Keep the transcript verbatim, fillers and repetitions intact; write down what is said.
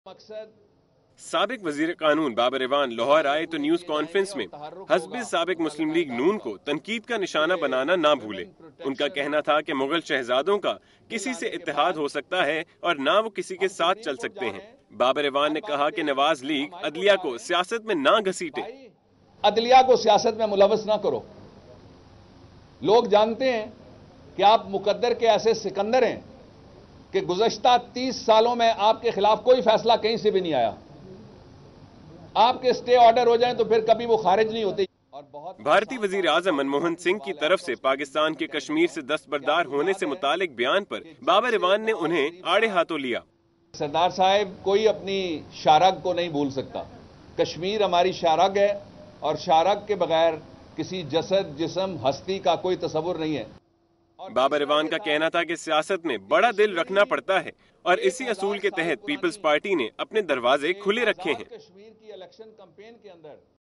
مقصد سابق وزیر قانون بابر ایوان لاہور آئے تو نیوز کانفرنس میں حزب سابق مسلم لیگ نون کو تنقید کا نشانہ بنانا نہ بھولے۔ ان کا کہنا تھا کہ مغل شہزادوں کا کسی سے اتحاد ہو سکتا ہے اور نہ وہ کسی کے ساتھ چل سکتے ہیں۔ بابر ایوان نے کہا کہ نواز لیگ عدلیہ کو سیاست میں نہ گھسیٹے۔ عدلیہ کو سیاست میں ملوث نہ کرو۔ لوگ جانتے ہیں کہ آپ مقدر کے ایسے سکندر ہیں کہ گزشتہ تیس سالوں میں آپ کے خلاف کوئی فیصلہ کہیں سے بھی نہیں آیا۔ آپ کے سٹے آرڈر ہو جائیں تو پھر کبھی وہ خارج نہیں ہوتے۔ بھارتی وزیر اعظم منموہن سنگھ کی طرف سے پاکستان کے کشمیر سے دستبردار ہونے سے متعلق بیان پر بابر ایوان نے انہیں آڑے ہاتھوں لیا۔ سردار صاحب کوئی اپنی شارگ کو نہیں بھول سکتا۔ کشمیر ہماری شارگ ہے اور شارگ کے بغیر کسی جسد جسم ہستی کا کوئی تصور نہیں ہے۔ بابر ایوان کا کہنا تھا کہ سیاست میں بڑا دل رکھنا پڑتا ہے اور اسی اصول کے تحت پیپلز پارٹی نے اپنے دروازے کھلے رکھے ہیں۔ کشمیر کی الیکشن کمپین کے اندر